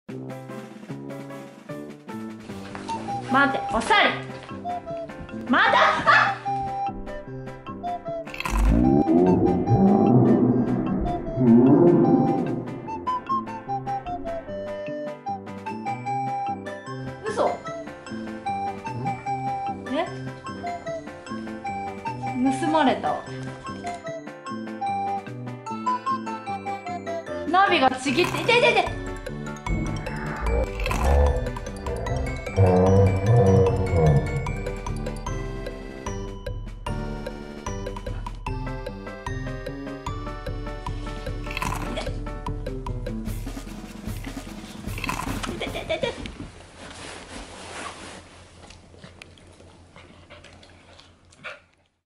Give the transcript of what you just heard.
待って、おさり。まだ。嘘。ね。盗まれた。ナビがちぎって、いていていて。